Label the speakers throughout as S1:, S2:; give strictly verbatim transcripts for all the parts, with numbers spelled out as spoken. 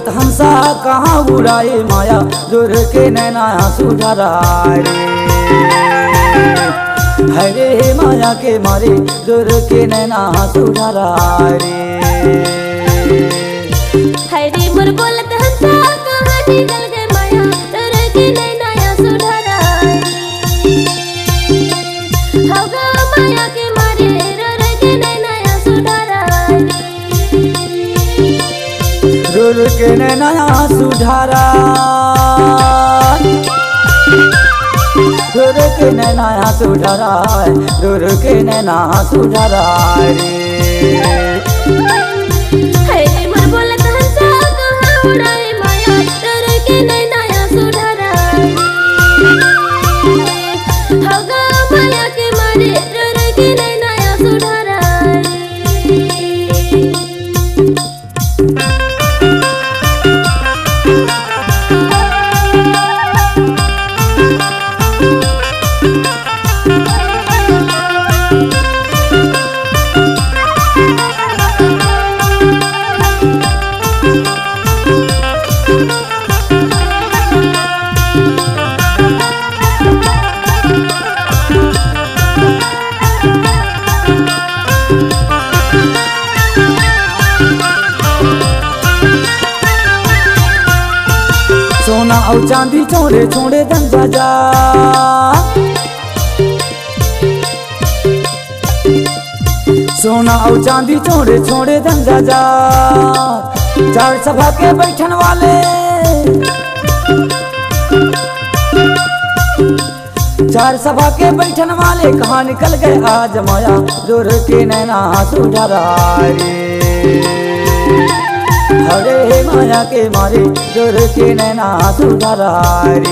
S1: बोलत हंसा कहाँ उड़ाए माया जोर के नैना सुधराए हरे माया के मारे जोर के नैना सुधराए
S2: हरे मोर बोलत हंसा कहाँ निकल गए माया जोर के नैना सुधराए होगा माया के मारे जोर के नैना सुधराए
S1: जोर के नैना सुधरा जोर के नैना सुधरा जोर के नैना सुधरा
S2: हरे मोर बोलत हंसा कहाँ उड़ाए माया जोर के नैना सुधराए होगा माया के मारे जोर के नैना सुधराए
S1: सोना और चांदी छोड़े छोड़े धंधा जा सोना और चांदी छोड़े छोड़े धंधा जा चार सभा के बैठन वाले चार सभा के बैठन वाले कहाँ निकल गए आज माया जोर के नैना सुधराए हरे माया के मारे जोर के नैना सुधराए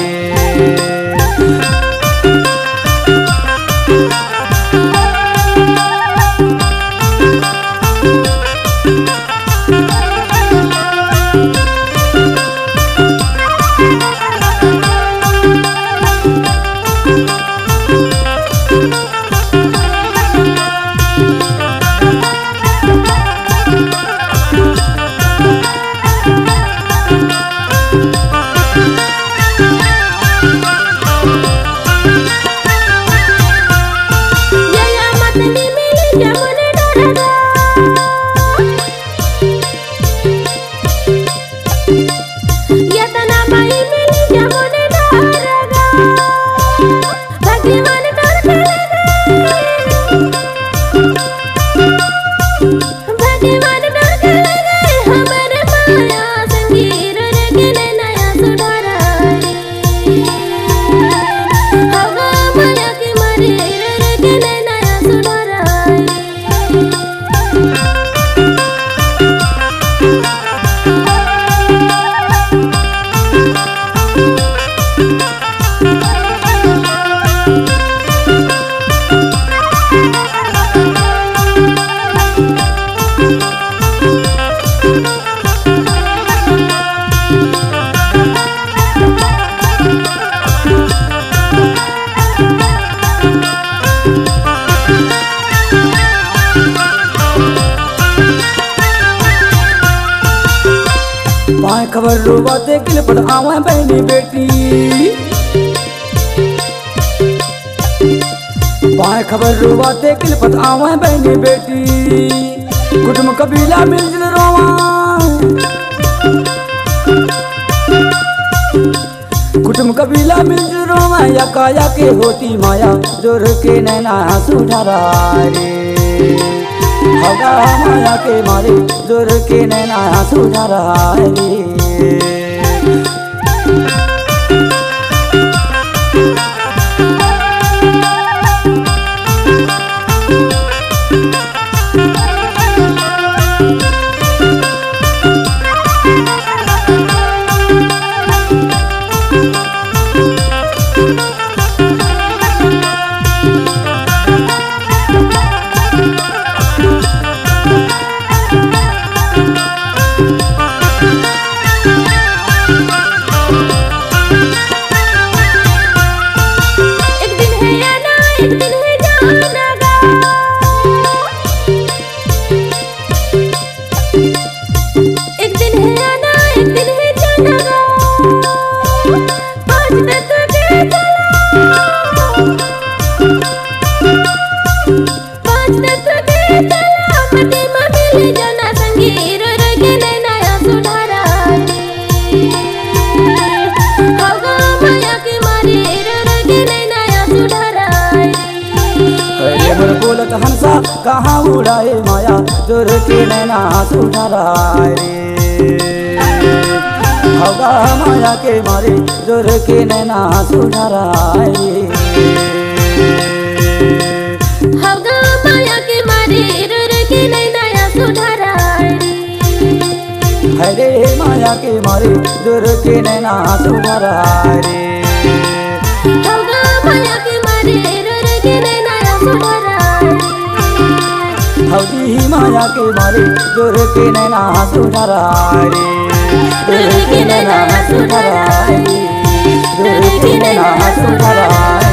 S1: पाए खबर रोबाते किल पर आवे बहनी बेटी पाए खबर रोबाते किल पर आवे बहनी बेटी कुटुंब कबीला मिलजुल रोवा कुटुंब कबीला मिलजुल रोवा या काया के होती माया जोर के नैना सुधराए होगा माया के मारे जोर के नैना सुधराए हंसा कहाँ उड़ाए माया जोर के नैना सुधारा रे हवा माया के मारे जोर के नैना सुधारा रे
S2: हवा माया के मारे जोर के नैना सुधारा
S1: हरे माया के मारे जोर के नैना सुधारा रे
S2: हवा माया के मारे जोर के नैना सुधारा
S1: हौदी माया के मारे जोर के नैना सुधारा रे जोर के नैना सुधारा रे जोर के नैना सुधारा